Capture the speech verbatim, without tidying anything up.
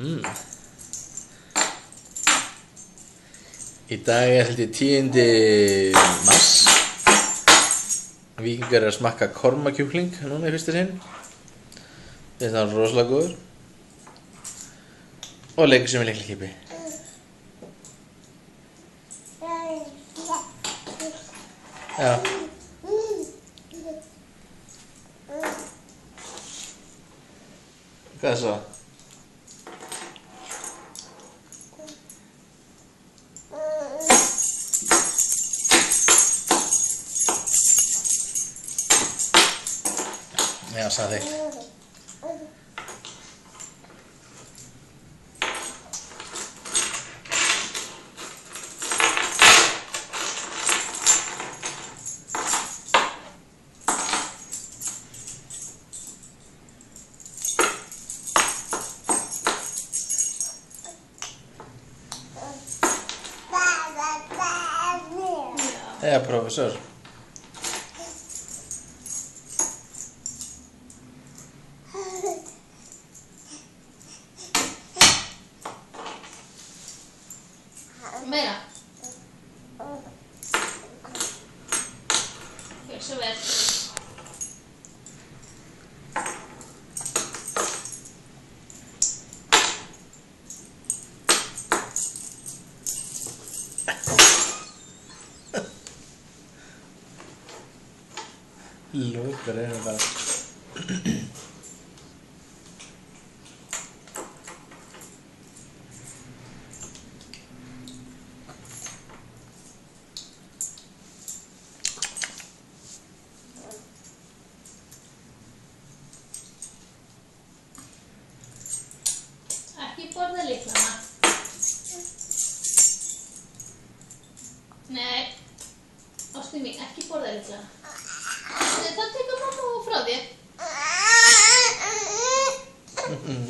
Mm. Í dag er held ég tíundi mars. Víkingar er að smakka kormakjúkling núna í fyrsta sinn. Finnst það rosalega góður. Og leikur sem er lyklakipi. Já. Hvað er svo? Já, sagði þig. Ja, professor. Meira. Gjör så vel. Låter det bara. Ekki borða lyklana. Nei, ástin mín, ekki borða lyklana. Það tekur mamma frá þér.